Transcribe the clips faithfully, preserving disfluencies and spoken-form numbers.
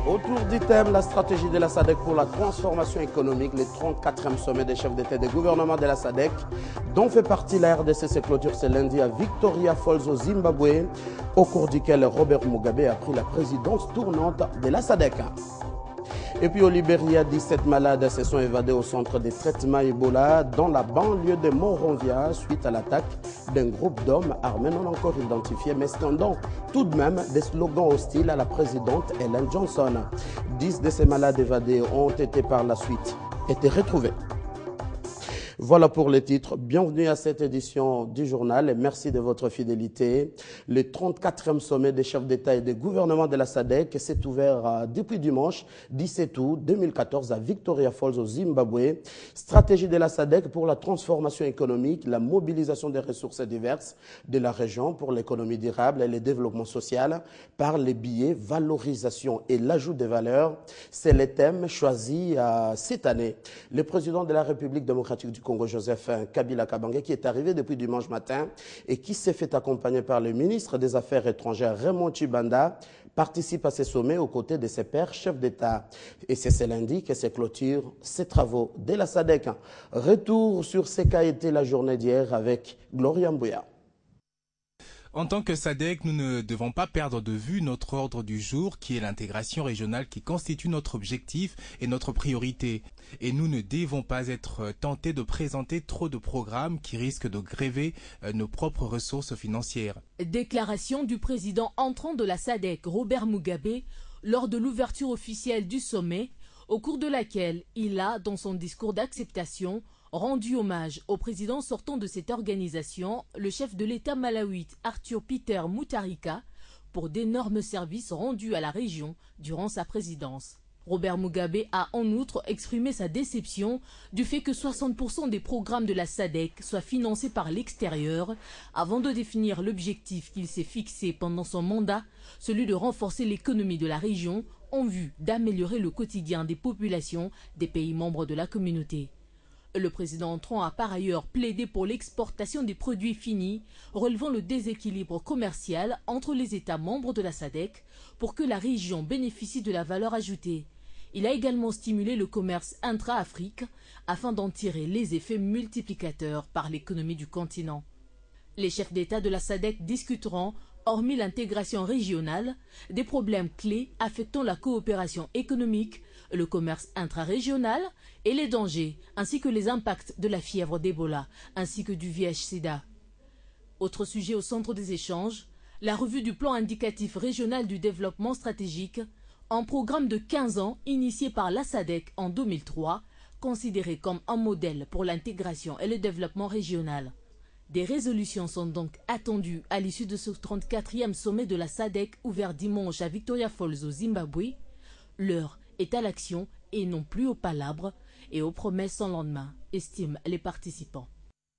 Autour du thème, la stratégie de la SADC pour la transformation économique, le trente-quatrième sommet des chefs d'État et de gouvernement de la SADC, dont fait partie la R D C, se clôture ce lundi à Victoria Falls au Zimbabwe, au cours duquel Robert Mugabe a pris la présidence tournante de la SADC. Et puis au Libéria, dix-sept malades se sont évadés au centre de traitement Ebola dans la banlieue de Monrovia suite à l'attaque d'un groupe d'hommes armés non encore identifiés mais scandant tout de même des slogans hostiles à la présidente Ellen Johnson. Dix de ces malades évadés ont été par la suite été retrouvés. Voilà pour les titres. Bienvenue à cette édition du journal et merci de votre fidélité. Le trente-quatrième sommet des chefs d'État et des gouvernements de la SADC s'est ouvert depuis dimanche dix-sept août deux mille quatorze à Victoria Falls au Zimbabwe. Stratégie de la SADC pour la transformation économique, la mobilisation des ressources diverses de la région pour l'économie durable et le développement social par les billets, valorisation et l'ajout des valeurs. C'est le thème choisi euh, cette année. Le président de la République démocratique du Congo, Joseph Kabila Kabange, qui est arrivé depuis dimanche matin et qui s'est fait accompagner par le ministre des Affaires étrangères Raymond Tshibanda, participe à ces sommets aux côtés de ses pairs chefs d'État. Et c'est ce lundi que se clôturent ces travaux de la SADC. Retour sur ce qu'a été la journée d'hier avec Gloria Mbouya. En tant que SADC, nous ne devons pas perdre de vue notre ordre du jour qui est l'intégration régionale qui constitue notre objectif et notre priorité. Et nous ne devons pas être tentés de présenter trop de programmes qui risquent de gréver nos propres ressources financières. Déclaration du président entrant de la SADC, Robert Mugabe, lors de l'ouverture officielle du sommet, au cours de laquelle il a, dans son discours d'acceptation, rendu hommage au président sortant de cette organisation, le chef de l'État malawite Arthur Peter Mutharika, pour d'énormes services rendus à la région durant sa présidence. Robert Mugabe a en outre exprimé sa déception du fait que soixante pour cent des programmes de la SADC soient financés par l'extérieur, avant de définir l'objectif qu'il s'est fixé pendant son mandat, celui de renforcer l'économie de la région en vue d'améliorer le quotidien des populations des pays membres de la communauté. Le président entrant a par ailleurs plaidé pour l'exportation des produits finis, relevant le déséquilibre commercial entre les États membres de la SADC pour que la région bénéficie de la valeur ajoutée. Il a également stimulé le commerce intra-Afrique afin d'en tirer les effets multiplicateurs par l'économie du continent. Les chefs d'État de la SADC discuteront, hormis l'intégration régionale, des problèmes clés affectant la coopération économique, le commerce intra-régional et les dangers, ainsi que les impacts de la fièvre d'Ebola, ainsi que du V I H sida. Autre sujet au centre des échanges, la revue du plan indicatif régional du développement stratégique, un programme de quinze ans initié par la SADC en deux mille trois, considéré comme un modèle pour l'intégration et le développement régional. Des résolutions sont donc attendues à l'issue de ce trente-quatrième sommet de la SADC ouvert dimanche à Victoria Falls au Zimbabwe. L'heure est à l'action et non plus aux palabres et aux promesses sans lendemain, estiment les participants.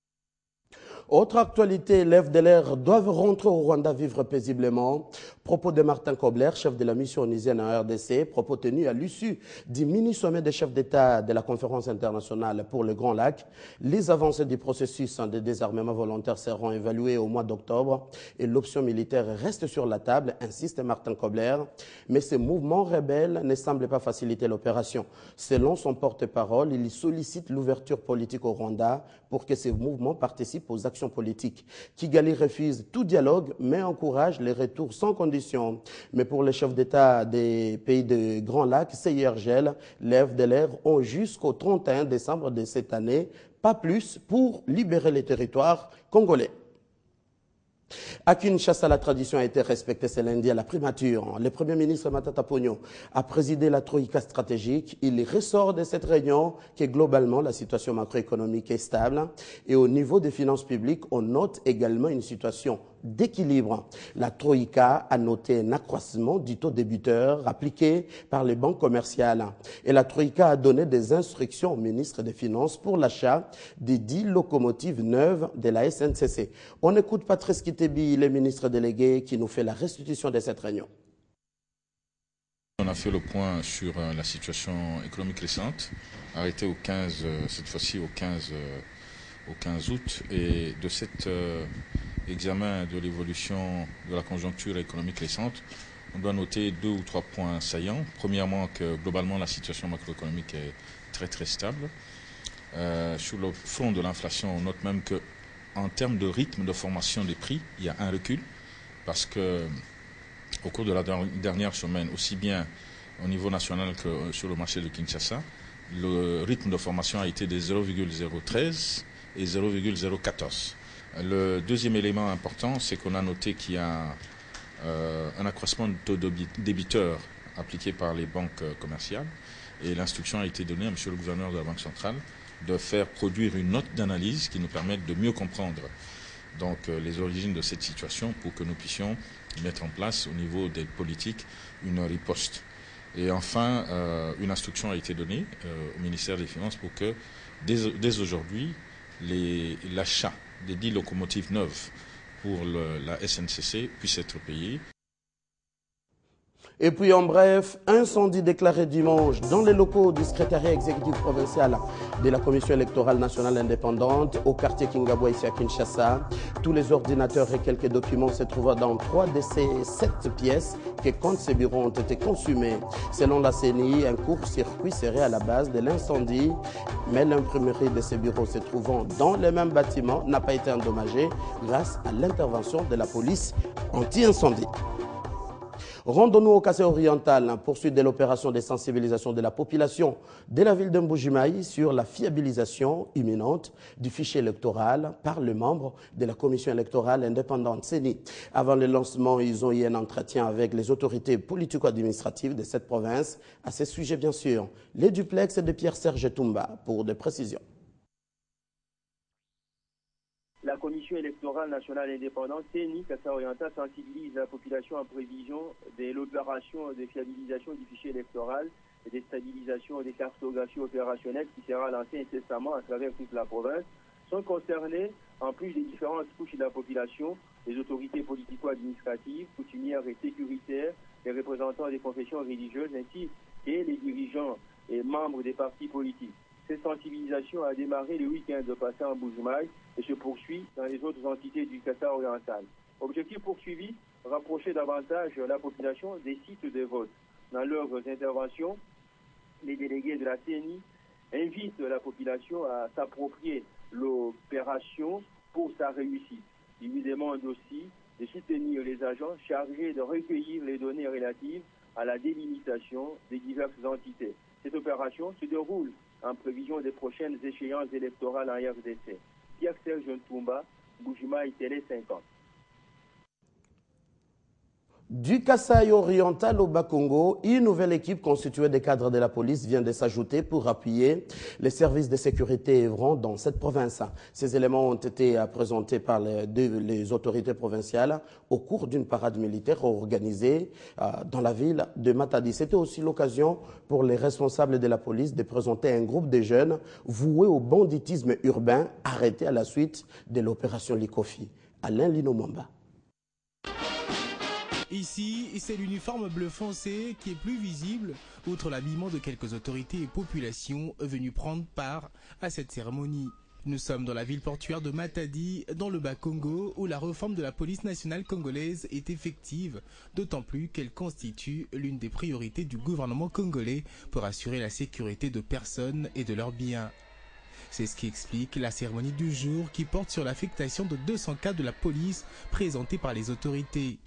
Autre actualité, les F D L R doivent rentrer au Rwanda vivre paisiblement. Propos de Martin Kobler, chef de la mission onisienne en R D C, propos tenus à l'issue du mini-sommet des chefs d'État de la conférence internationale pour le Grand Lac. Les avancées du processus de désarmement volontaire seront évaluées au mois d'octobre et l'option militaire reste sur la table, insiste Martin Kobler. Mais ce mouvement rebelle ne semble pas faciliter l'opération. Selon son porte-parole, il sollicite l'ouverture politique au Rwanda pour que ce mouvement participe aux actions politiques. Kigali refuse tout dialogue mais encourage les retours sans condition. Mais pour les chefs d'État des pays de Grand Lac, C I R G L, les F D L R ont jusqu'au trente et un décembre de cette année, pas plus, pour libérer les territoires congolais. À Kinshasa, la tradition a été respectée ce lundi à la primature. Le Premier ministre Matata Ponyo a présidé la Troïka stratégique. Il ressort de cette réunion que globalement la situation macroéconomique est stable et au niveau des finances publiques, on note également une situation d'équilibre. La Troïka a noté un accroissement du taux débiteur appliqué par les banques commerciales. Et la Troïka a donné des instructions au ministre des Finances pour l'achat des dix locomotives neuves de la S N C C. On écoute Patrice Kitebi, le ministre délégué, qui nous fait la restitution de cette réunion. On a fait le point sur la situation économique récente, arrêtée au quinze, cette fois-ci au quinze, au quinze août, et de cet euh, examen de l'évolution de la conjoncture économique récente, on doit noter deux ou trois points saillants. Premièrement, que globalement, la situation macroéconomique est très très stable. Euh, sur le front de l'inflation, on note même qu'en termes de rythme de formation des prix, il y a un recul, parce que au cours de la dernière semaine, aussi bien au niveau national que sur le marché de Kinshasa, le rythme de formation a été de zéro virgule zéro treize et zéro virgule zéro quatorze. Le deuxième élément important, c'est qu'on a noté qu'il y a euh, un accroissement de taux de débiteurs appliqué par les banques commerciales, et l'instruction a été donnée à M. le gouverneur de la Banque centrale de faire produire une note d'analyse qui nous permette de mieux comprendre donc, euh, les origines de cette situation pour que nous puissions mettre en place au niveau des politiques une riposte. Et enfin, euh, une instruction a été donnée euh, au ministère des Finances pour que dès, dès aujourd'hui, l'achat des dix locomotives neuves pour le, la S N C C puisse être payé. Et puis en bref, incendie déclaré dimanche dans les locaux du secrétariat exécutif provincial de la Commission électorale nationale indépendante au quartier Kingabwa ici à Kinshasa. Tous les ordinateurs et quelques documents se trouvant dans trois de ces sept pièces que comptent ces bureaux ont été consumés. Selon la C N I, un court-circuit serait à la base de l'incendie, mais l'imprimerie de ces bureaux se trouvant dans le même bâtiment n'a pas été endommagée grâce à l'intervention de la police anti-incendie. Rendons-nous au Kassai oriental, poursuite de l'opération de sensibilisation de la population de la ville de Mbujimayi sur la fiabilisation imminente du fichier électoral par les membres de la commission électorale indépendante C N I. Avant le lancement, ils ont eu un entretien avec les autorités politico-administratives de cette province à ce sujet, bien sûr. Les duplex de Pierre-Serge Toumba pour des précisions. La Commission électorale nationale indépendante C N I Kassai oriental sensibilise la population en prévision de l'opération de fiabilisation du fichier électoral et de stabilisation des cartographies opérationnelles qui sera lancée incessamment à travers toute la province. Sont concernés, en plus des différentes couches de la population, les autorités politico-administratives, coutumières et sécuritaires, les représentants des confessions religieuses ainsi que les dirigeants et membres des partis politiques. Cette sensibilisation a démarré le week-end passé en Mbujimayi et se poursuit dans les autres entités du Kassai oriental. Objectif poursuivi, rapprocher davantage la population des sites de vote. Dans leurs interventions, les délégués de la C N I invitent la population à s'approprier l'opération pour sa réussite. Ils lui demandent aussi de soutenir les agents chargés de recueillir les données relatives à la délimitation des diverses entités. Cette opération se déroule en prévision des prochaines échéances électorales en R D C. Pierre-Serge Toumba, Mbujimayi Télé cinquante. Du Kassai oriental au Bas-Congo, une nouvelle équipe constituée des cadres de la police vient de s'ajouter pour appuyer les services de sécurité œuvrant dans cette province. Ces éléments ont été présentés par les, les autorités provinciales au cours d'une parade militaire organisée euh, dans la ville de Matadi. C'était aussi l'occasion pour les responsables de la police de présenter un groupe de jeunes voués au banditisme urbain arrêtés à la suite de l'opération Likofi. Alain Linomamba. Ici, c'est l'uniforme bleu foncé qui est plus visible, outre l'habillement de quelques autorités et populations venues prendre part à cette cérémonie. Nous sommes dans la ville portuaire de Matadi, dans le Bas-Congo, où la réforme de la police nationale congolaise est effective, d'autant plus qu'elle constitue l'une des priorités du gouvernement congolais pour assurer la sécurité de personnes et de leurs biens. C'est ce qui explique la cérémonie du jour qui porte sur l'affectation de deux cents cas de la police présentés par les autorités.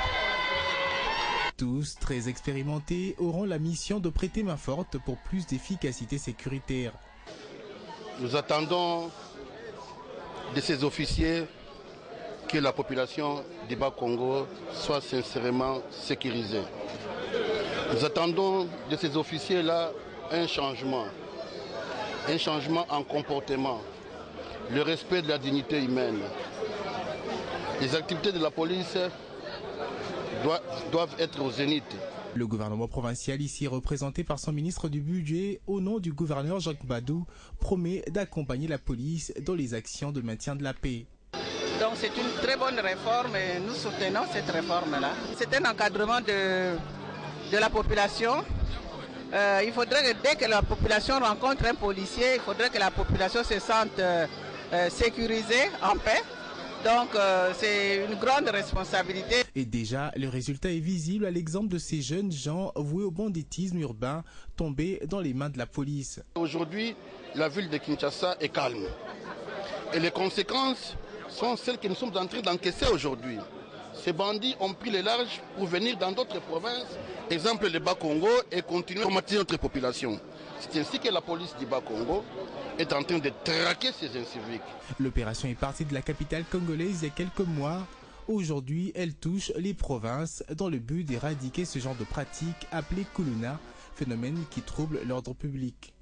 Tous, très expérimentés, auront la mission de prêter main forte pour plus d'efficacité sécuritaire. Nous attendons de ces officiers que la population du Bas-Congo soit sincèrement sécurisée. Nous attendons de ces officiers-là un changement, un changement en comportement, le respect de la dignité humaine. Les activités de la police doivent être au zénith. Le gouvernement provincial, ici représenté par son ministre du Budget, au nom du gouverneur Jacques Badou, promet d'accompagner la police dans les actions de maintien de la paix. Donc c'est une très bonne réforme et nous soutenons cette réforme-là. C'est un encadrement de, de la population. Euh, il faudrait que dès que la population rencontre un policier, il faudrait que la population se sente euh, sécurisée, en paix. Donc euh, c'est une grande responsabilité. Et déjà, le résultat est visible à l'exemple de ces jeunes gens voués au banditisme urbain tombés dans les mains de la police. Aujourd'hui, la ville de Kinshasa est calme. Et les conséquences sont celles que nous sommes en train d'encaisser aujourd'hui. Ces bandits ont pris les larges pour venir dans d'autres provinces, exemple le Bas-Congo, et continuer à traumatiser notre population. C'est ainsi que la police du Bas-Congo est en train de traquer ces inciviques. L'opération est partie de la capitale congolaise il y a quelques mois. Aujourd'hui, elle touche les provinces dans le but d'éradiquer ce genre de pratique appelée Kuluna, phénomène qui trouble l'ordre public.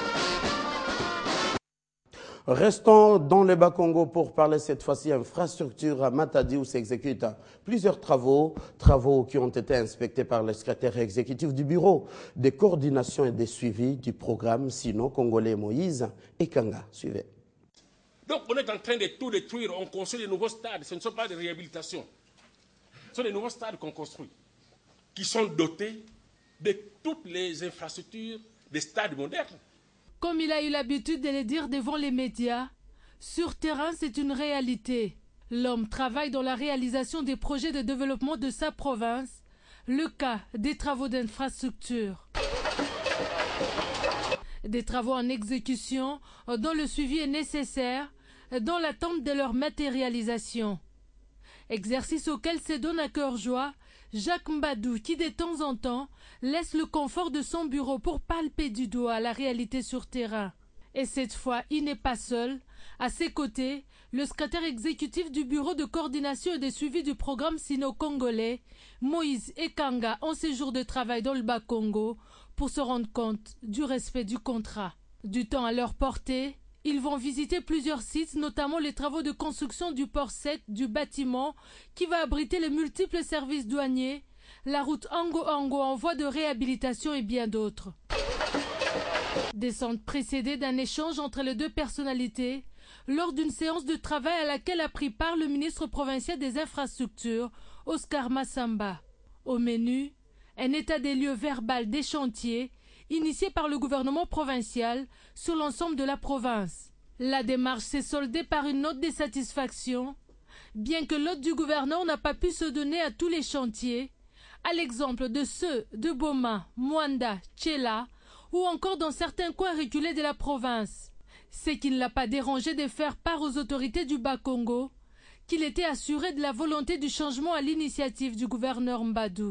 Restons dans le Bas-Congo pour parler cette fois-ci infrastructure à Matadi où s'exécutent plusieurs travaux, travaux qui ont été inspectés par le secrétaire exécutif du bureau de coordination et de suivi du programme sino-congolais Moïse Ekanga. Suivez. Donc on est en train de tout détruire, on construit de nouveaux stades, ce ne sont pas des réhabilitations, ce sont des nouveaux stades qu'on construit, qui sont dotés de toutes les infrastructures des stades modernes. Comme il a eu l'habitude de le dire devant les médias, sur terrain c'est une réalité. L'homme travaille dans la réalisation des projets de développement de sa province, le cas des travaux d'infrastructure. Des travaux en exécution dont le suivi est nécessaire dans l'attente de leur matérialisation. Exercice auquel se donne à cœur joie Jacques Mbadou qui de temps en temps laisse le confort de son bureau pour palper du doigt la réalité sur terrain. Et cette fois, il n'est pas seul. À ses côtés, le secrétaire exécutif du bureau de coordination et de suivi du programme sino-congolais, Moïse Ekanga, en séjour de travail dans le Bas-Congo pour se rendre compte du respect du contrat. Du temps à leur portée, ils vont visiter plusieurs sites, notamment les travaux de construction du port sec du bâtiment qui va abriter les multiples services douaniers, la route Ango-Ango en voie de réhabilitation et bien d'autres. Descente précédée d'un échange entre les deux personnalités lors d'une séance de travail à laquelle a pris part le ministre provincial des infrastructures, Oscar Massamba. Au menu, un état des lieux verbal des chantiers initié par le gouvernement provincial sur l'ensemble de la province. La démarche s'est soldée par une note de satisfaction, bien que l'hôte du gouverneur n'a pas pu se donner à tous les chantiers, à l'exemple de ceux de Boma, Mwanda, Tchela, ou encore dans certains coins reculés de la province. Ce qui ne l'a pas dérangé de faire part aux autorités du Bas-Congo qu'il était assuré de la volonté du changement à l'initiative du gouverneur Mbadou.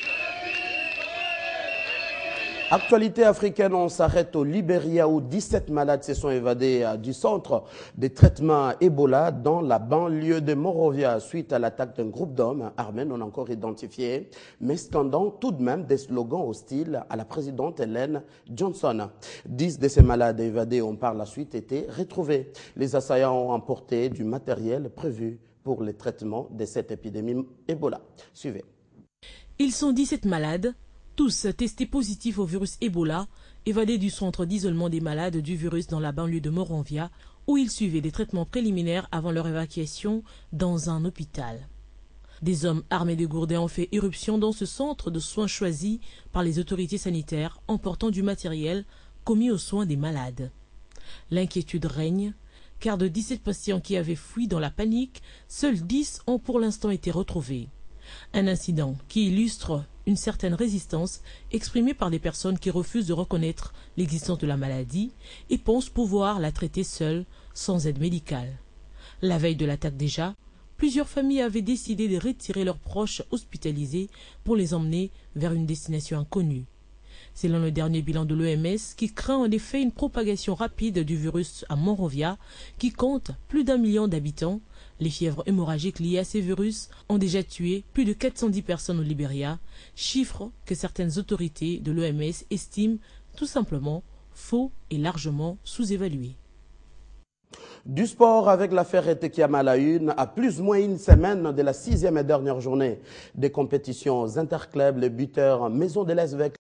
Actualité africaine, on s'arrête au Libéria où dix-sept malades se sont évadés du centre de traitement Ebola dans la banlieue de Monrovia suite à l'attaque d'un groupe d'hommes armés non encore identifiés, mais scandant tout de même des slogans hostiles à la présidente Hélène Johnson. Dix de ces malades évadés ont par la suite été retrouvés. Les assaillants ont emporté du matériel prévu pour le traitement de cette épidémie Ebola. Suivez. Ils sont dix-sept malades, tous testés positifs au virus Ebola, évadés du centre d'isolement des malades du virus dans la banlieue de Monrovia, où ils suivaient des traitements préliminaires avant leur évacuation dans un hôpital. Des hommes armés de gourdins ont fait irruption dans ce centre de soins choisi par les autorités sanitaires, emportant du matériel commis aux soins des malades. L'inquiétude règne, car de dix-sept patients qui avaient fui dans la panique, seuls dix ont pour l'instant été retrouvés. Un incident qui illustre une certaine résistance exprimée par des personnes qui refusent de reconnaître l'existence de la maladie et pensent pouvoir la traiter seule, sans aide médicale. La veille de l'attaque déjà, plusieurs familles avaient décidé de retirer leurs proches hospitalisés pour les emmener vers une destination inconnue. Selon le dernier bilan de l'O M S, qui craint en effet une propagation rapide du virus à Monrovia, qui compte plus d'un million d'habitants, les fièvres hémorragiques liées à ces virus ont déjà tué plus de quatre cent dix personnes au Libéria, chiffre que certaines autorités de l'O M S estiment tout simplement faux et largement sous-évalué. Du sport avec l'affaire Etekiama à la une, à plus ou moins une semaine de la sixième et dernière journée des compétitions interclubs, le buteur Maison de l'Esvèque